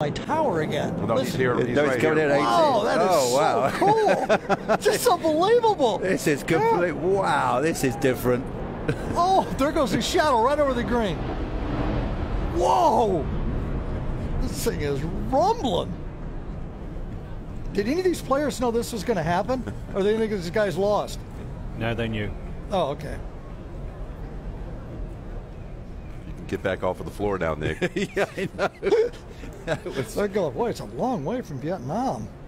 my tower again. No, he's here. He's No, right he's coming here. in 18. Wow, that is so cool. Just unbelievable. This is complete. Wow, this is different. Oh, there goes his shadow right over the green. Whoa. This thing is rumbling. Did any of these players know this was going to happen? Or they think this guy's lost? No, they knew. Oh, okay. Get back off of the floor now, Nick. Yeah, I know. They're going, boy, it's a long way from Vietnam.